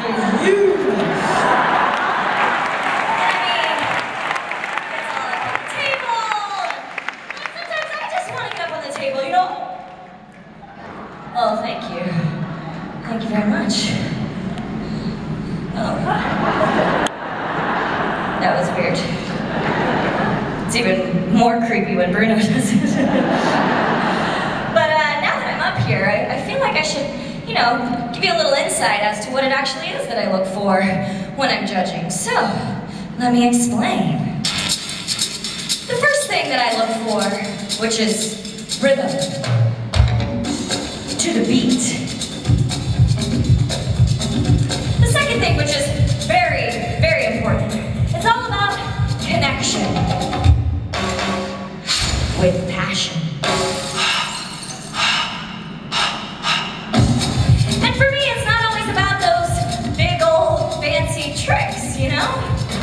is you. Oh, thank you. Thank you very much. Oh. That was weird. It's even more creepy when Bruno does it. But now that I'm up here, I feel like I should, you know, give you a little insight as to what it actually is that I look for when I'm judging. So, let me explain. The first thing that I look for, which is rhythm. To the beat. The second thing, which is very, very important, it's all about connection with passion. And for me, it's not always about those big old fancy tricks, you know?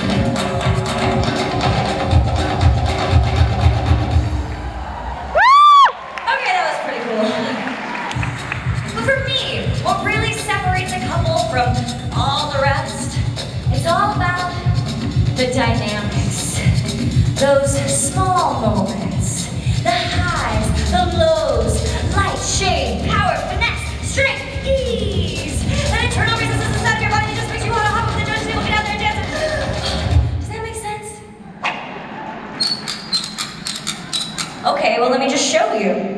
Okay, that was pretty cool. For me, what really separates a couple from all the rest, it's all about the dynamics. Those small moments, the highs, the lows, light, shade, power, finesse, strength, ease, that internal resistance inside of your body just makes you want to hop up the judge table, get out there and dance. Does that make sense? Okay, well let me just show you.